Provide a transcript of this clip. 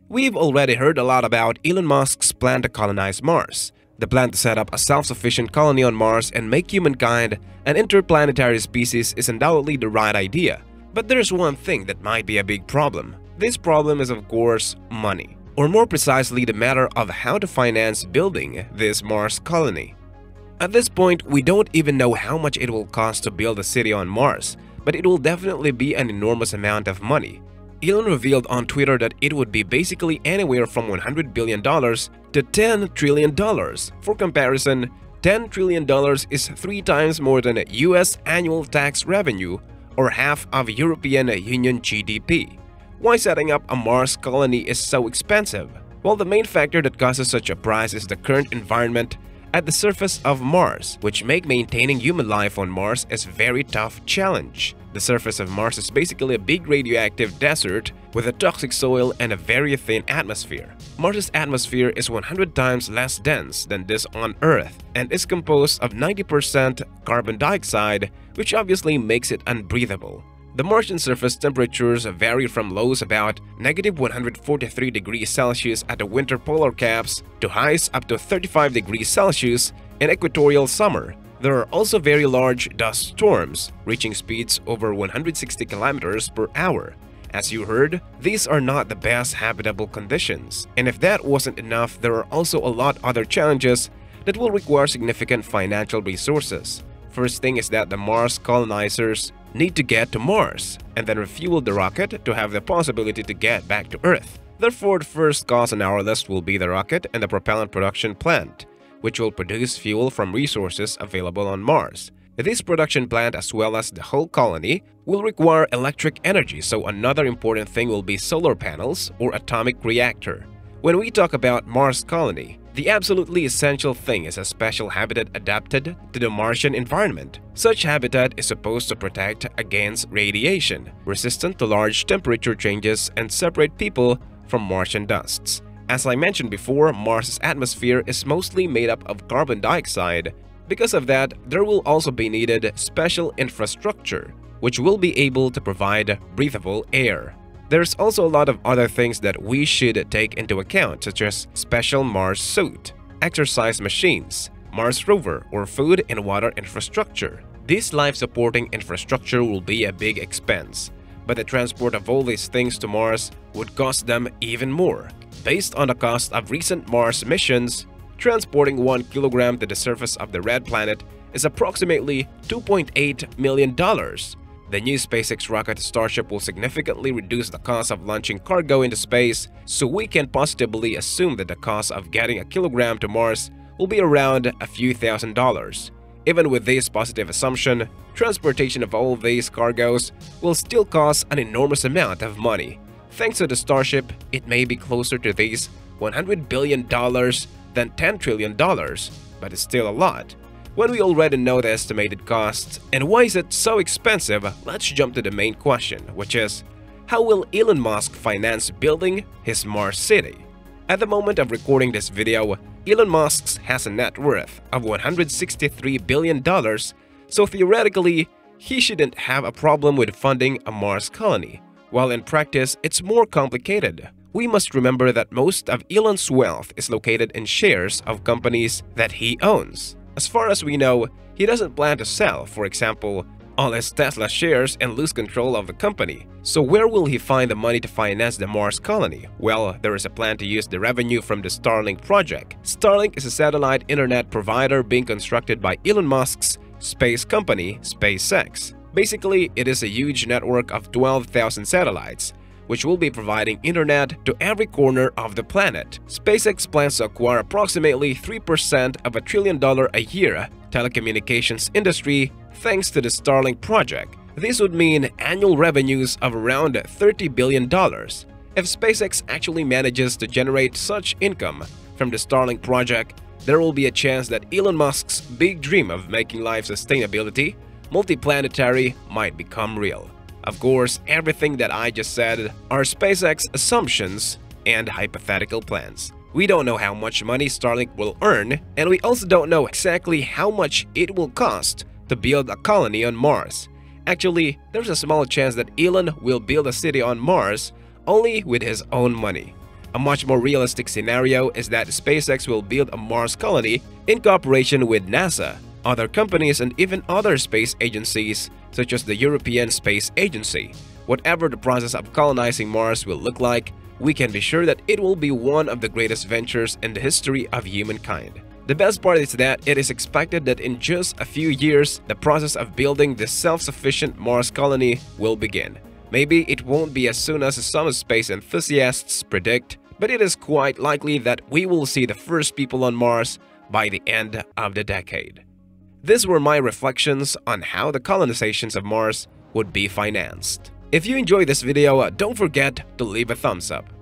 We've already heard a lot about Elon Musk's plan to colonize Mars. The plan to set up a self-sufficient colony on Mars and make humankind an interplanetary species is undoubtedly the right idea. But there's one thing that might be a big problem. This problem is, of course, money. Or more precisely, the matter of how to finance building this Mars colony. At this point, we don't even know how much it will cost to build a city on Mars, but it will definitely be an enormous amount of money. Elon revealed on Twitter that it would be basically anywhere from $100 billion to $10 trillion. For comparison, $10 trillion is 3 times more than US annual tax revenue or half of European Union GDP. Why setting up a Mars colony is so expensive? Well, the main factor that causes such a price is the current environment at the surface of Mars, which make maintaining human life on Mars a very tough challenge. The surface of Mars is basically a big radioactive desert with a toxic soil and a very thin atmosphere. Mars's atmosphere is 100 times less dense than this on Earth and is composed of 90% carbon dioxide, which obviously makes it unbreathable. The Martian surface temperatures vary from lows about -143 degrees Celsius at the winter polar caps to highs up to 35 degrees Celsius in equatorial summer. There are also very large dust storms, reaching speeds over 160 kilometers per hour. As you heard, these are not the best habitable conditions. And if that wasn't enough, there are also a lot other challenges that will require significant financial resources. First thing is that the Mars colonizers need to get to Mars and then refuel the rocket to have the possibility to get back to Earth. Therefore, the first cause on our list will be the rocket and the propellant production plant, which will produce fuel from resources available on Mars. This production plant, as well as the whole colony, will require electric energy, so another important thing will be solar panels or atomic reactor. When we talk about Mars colony, the absolutely essential thing is a special habitat adapted to the Martian environment. Such habitat is supposed to protect against radiation, resistant to large temperature changes, and separate people from Martian dusts. As I mentioned before, Mars's atmosphere is mostly made up of carbon dioxide. Because of that, there will also be needed special infrastructure, which will be able to provide breathable air. There's also a lot of other things that we should take into account, such as special Mars suit, exercise machines, Mars rover, or food and water infrastructure. This life-supporting infrastructure will be a big expense, but the transport of all these things to Mars would cost them even more. Based on the cost of recent Mars missions, transporting 1 kilogram to the surface of the red planet is approximately $2.8 million. The new SpaceX rocket Starship will significantly reduce the cost of launching cargo into space, so we can positively assume that the cost of getting a kilogram to Mars will be around a few $1,000s. Even with this positive assumption, transportation of all these cargoes will still cost an enormous amount of money. Thanks to the Starship, it may be closer to these $100 billion than $10 trillion, but it's still a lot. When we already know the estimated costs and why is it so expensive, let's jump to the main question, which is, how will Elon Musk finance building his Mars city? At the moment of recording this video, Elon Musk has a net worth of $163 billion, so theoretically, he shouldn't have a problem with funding a Mars colony. While in practice, it's more complicated. We must remember that most of Elon's wealth is located in shares of companies that he owns. As far as we know, he doesn't plan to sell, for example, all his Tesla shares and lose control of the company. So where will he find the money to finance the Mars colony? Well, there is a plan to use the revenue from the Starlink project. Starlink is a satellite internet provider being constructed by Elon Musk's space company, SpaceX. Basically, it is a huge network of 12,000 satellites, which will be providing internet to every corner of the planet. SpaceX plans to acquire approximately 3% of $1 trillion a year telecommunications industry thanks to the Starlink project. This would mean annual revenues of around $30 billion. If SpaceX actually manages to generate such income from the Starlink project, there will be a chance that Elon Musk's big dream of making life sustainability multiplanetary might become real. Of course, everything that I just said are SpaceX assumptions and hypothetical plans. We don't know how much money Starlink will earn, and we also don't know exactly how much it will cost to build a colony on Mars. Actually, there's a small chance that Elon will build a city on Mars only with his own money. A much more realistic scenario is that SpaceX will build a Mars colony in cooperation with NASA, other companies, and even other space agencies such as the European Space Agency. Whatever the process of colonizing Mars will look like, we can be sure that it will be one of the greatest ventures in the history of humankind. The best part is that it is expected that in just a few years, the process of building this self-sufficient Mars colony will begin. Maybe it won't be as soon as some space enthusiasts predict, but it is quite likely that we will see the first people on Mars by the end of the decade. These were my reflections on how the colonizations of Mars would be financed. If you enjoyed this video, don't forget to leave a thumbs up.